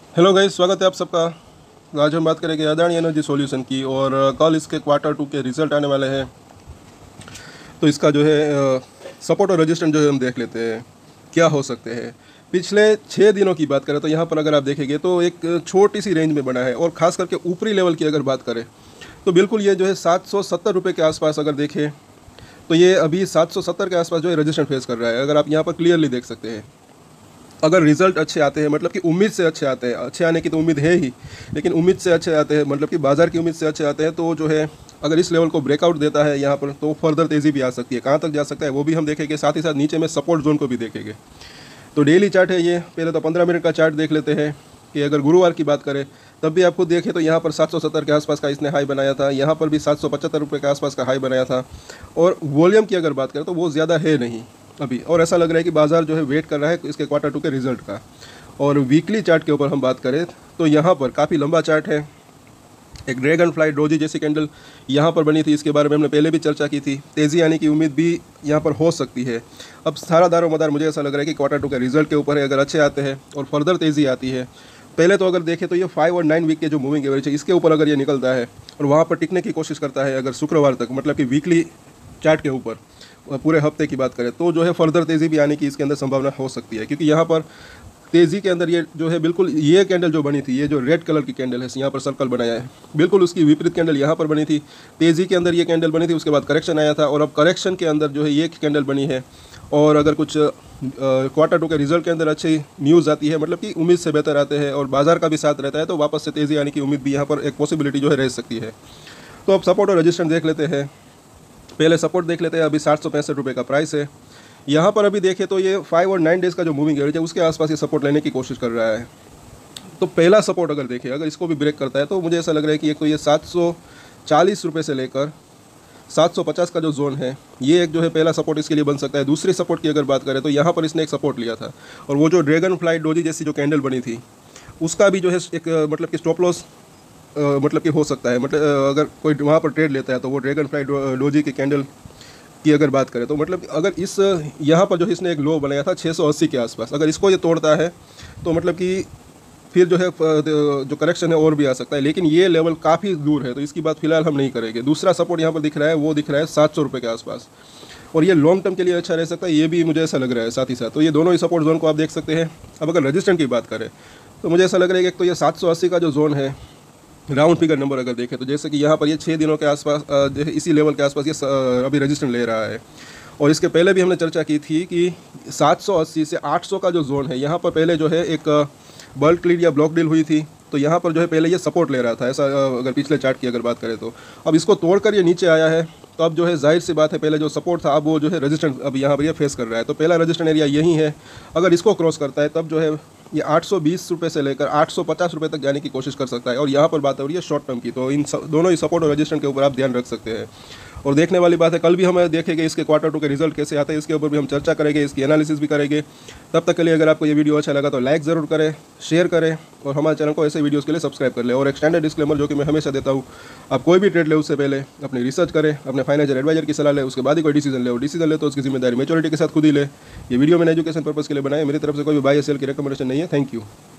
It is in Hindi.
हेलो गाइस, स्वागत है आप सबका। आज हम बात करेंगे अदानी एनर्जी सॉल्यूशन की और कल इसके क्वार्टर टू के रिजल्ट आने वाले हैं। तो इसका जो है सपोर्ट और रेजिस्टेंस जो है हम देख लेते हैं क्या हो सकते हैं। पिछले 6 दिनों की बात करें तो यहाँ पर अगर आप देखेंगे तो एक छोटी सी रेंज में बना है, और ख़ास करके ऊपरी लेवल की अगर बात करें तो बिल्कुल ये जो है 770 रुपये के आसपास अगर देखें तो ये अभी 770 के आसपास जो है रेजिस्टेंस फेस कर रहा है। अगर आप यहाँ पर क्लियरली देख सकते हैं, अगर रिजल्ट अच्छे आते हैं, मतलब कि उम्मीद से अच्छे आते हैं, अच्छे आने की तो उम्मीद है ही, लेकिन उम्मीद से अच्छे आते हैं, मतलब कि बाज़ार की उम्मीद से अच्छे आते हैं, तो जो है अगर इस लेवल को ब्रेकआउट देता है यहाँ पर तो फर्दर तेज़ी भी आ सकती है। कहाँ तक जा सकता है वो भी हम देखेंगे, साथ ही साथ नीचे में सपोर्ट जोन को भी देखेंगे। तो डेली चार्ट है ये। पहले तो 15 मिनट का चार्ट देख लेते हैं कि अगर गुरुवार की बात करें तब भी आप खुद देखें तो यहाँ पर 770 के आसपास का इसने हाई बनाया था, यहाँ पर भी 775 रुपये के आसपास का हाई बनाया था। और वॉल्यूम की अगर बात करें तो वो ज़्यादा है नहीं अभी, और ऐसा लग रहा है कि बाज़ार जो है वेट कर रहा है इसके क्वार्टर टू के रिजल्ट का। और वीकली चार्ट के ऊपर हम बात करें तो यहाँ पर काफ़ी लंबा चार्ट है। एक ड्रैगन फ्लाई डोजी जैसी कैंडल यहाँ पर बनी थी, इसके बारे में हमने पहले भी चर्चा की थी। तेज़ी आने की उम्मीद भी यहाँ पर हो सकती है। अब सारा दारोमदार मुझे ऐसा लग रहा है कि क्वार्टर टू के रिजल्ट के ऊपर है। अगर अच्छे आते हैं और फर्दर तेज़ी आती है, पहले तो अगर देखें तो ये 5 और 9 वीक के जो मूविंग एवरेज है इसके ऊपर अगर ये निकलता है और वहाँ पर टिकने की कोशिश करता है अगर शुक्रवार तक, मतलब कि वीकली चार्ट के ऊपर पूरे हफ्ते की बात करें तो जो है फर्दर तेज़ी भी आने की इसके अंदर संभावना हो सकती है। क्योंकि यहाँ पर तेज़ी के अंदर ये जो है बिल्कुल ये कैंडल जो बनी थी, ये जो रेड कलर की कैंडल है यहाँ पर सर्कल बनाया है, बिल्कुल उसकी विपरीत कैंडल यहाँ पर बनी थी। तेज़ी के अंदर ये कैंडल बनी थी, उसके बाद करेक्शन आया था, और अब करेक्शन के अंदर जो है ये कैंडल बनी है। और अगर कुछ क्वार्टर टू के रिजल्ट के अंदर अच्छी न्यूज़ आती है, मतलब कि उम्मीद से बेहतर आते हैं और बाजार का भी साथ रहता है, तो वापस से तेज़ी आने की उम्मीद भी यहाँ पर एक पॉसिबिलिटी जो है रह सकती है। तो अब सपोर्ट और रेजिस्टेंस देख लेते हैं। पहले सपोर्ट देख लेते हैं। अभी 765 रुपये का प्राइस है। यहाँ पर अभी देखें तो ये 5 और 9 डेज़ का जो मूविंग एवरेज है उसके आसपास ये सपोर्ट लेने की कोशिश कर रहा है। तो पहला सपोर्ट अगर देखें, अगर इसको भी ब्रेक करता है तो मुझे ऐसा लग रहा है कि एक तो ये 740 रुपये से लेकर 750 का जो जोन है ये एक जो है पहला सपोर्ट इसके लिए बन सकता है। दूसरी सपोर्ट की अगर बात करें तो यहाँ पर इसने एक सपोर्ट लिया था, और वो जो ड्रैगन फ्लाई डोजी जैसी जो कैंडल बनी थी उसका भी जो है एक मतलब कि स्टॉप लॉस मतलब कि हो सकता है। मतलब अगर कोई वहाँ पर ट्रेड लेता है तो वो ड्रैगन फ्लाई डोजी की कैंडल की अगर बात करें तो मतलब अगर इस यहाँ पर जो इसने एक लो बनाया था 680 के आसपास, अगर इसको ये तोड़ता है तो मतलब कि फिर जो है जो करेक्शन है और भी आ सकता है। लेकिन ये लेवल काफ़ी दूर है तो इसकी बात फिलहाल हम नहीं करेंगे। दूसरा सपोर्ट यहाँ पर दिख रहा है, वो दिख रहा है 700 रुपये के आसपास, और ये लॉन्ग टर्म के लिए अच्छा रह सकता है, ये भी मुझे ऐसा लग रहा है। साथ ही साथ तो ये दोनों ही सपोर्ट जोन को आप देख सकते हैं। अब अगर रजिस्टेंट की बात करें तो मुझे ऐसा लग रहा है कि एक तो ये 780 का जो जोन है, राउंड फिगर नंबर अगर देखें तो जैसे कि यहाँ पर ये 6 दिनों के आसपास इसी लेवल के आसपास ये अभी रजिस्टेंस ले रहा है। और इसके पहले भी हमने चर्चा की थी कि 780 से 800 का जो जोन है यहाँ पर पहले जो है एक बल्क लीड या ब्लॉक डील हुई थी, तो यहाँ पर जो है पहले ये सपोर्ट ले रहा था ऐसा, अगर पिछले चार्ट की अगर बात करें तो। अब इसको तोड़कर ये नीचे आया है, तो अब जो है जाहिर सी बात है पहले जो सपोर्ट था अब वो जो है रेजिस्टेंट अब यहाँ पर ये फेस कर रहा है। तो पहला रेजिस्टेंट एरिया यही है। अगर इसको क्रॉस करता है तब जो है ये 820 रुपये से लेकर 850 रुपये तक जाने की कोशिश कर सकता है। और यहाँ पर बात हो रही है शॉर्ट टर्म की, तो इन दोनों ही सपोर्ट और रेजिस्टेंस के ऊपर आप ध्यान रख सकते हैं। और देखने वाली बात है, कल भी हमें देखेंगे इसके क्वार्टर टू के रिजल्ट कैसे आते हैं, इसके ऊपर भी हम चर्चा करेंगे, इसकी एनालिसिस भी करेंगे। तब तक के लिए अगर आपको ये वीडियो अच्छा लगा तो लाइक ज़रूर करें, शेयर करें, और हमारे चैनल को ऐसे वीडियोज़ के लिए सब्सक्राइब कर लें। और एक स्टैंडर्ड डिस्क्लेमर जो कि मैं हमेशा देता हूँ, आप कोई भी ट्रेड ले उससे पहले अपनी रिसर्च करें, अपने फाइनेंशियल एडवाइजर की सलाह लें, उसके बाद ही कोई डिसीजन ले। और डिसीजन ले तो उसकी जिम्मेदारी मेच्योरिटी के साथ खुद ही ले। ये वीडियो मैंने एजुकेशन पर्पज़ के लिए बनाया, मेरी तरफ से कोई भी बाय या सेल की रिकमेंडेशन नहीं है। Thank you.